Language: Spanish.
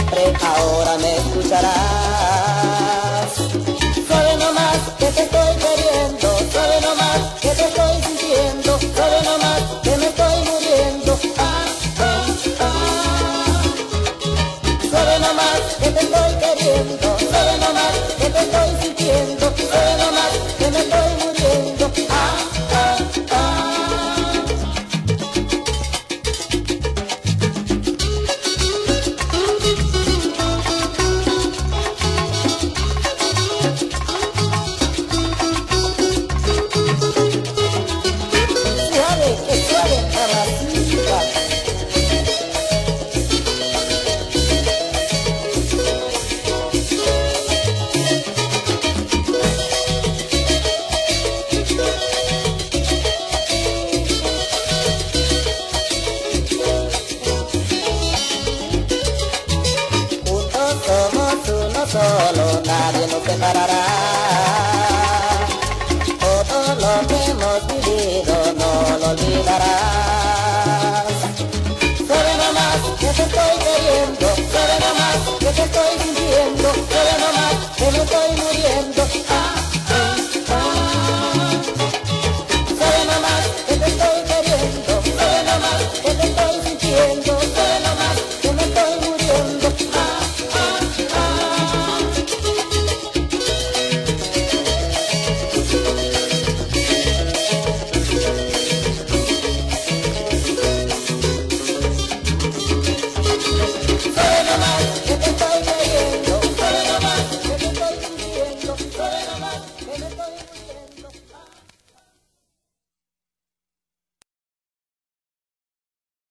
siempre, ahora me escucharás. Sabe nomás que te estoy queriendo, sabe nomás que te estoy sintiendo, sabe nomás que me estoy muriendo. Sabe nomás que te estoy queriendo, sabe nomás que te estoy sintiendo, sabe nomás que me estoy muriendo. Suave, que suave, mamacita. Somos uno solo, nadie nos separará. Todo lo que hemos vivido no lo olvidarás. Sabe nomás que te estoy queriendo, sabe nomás que te estoy sintiendo, sabe nomás que me estoy muriendo.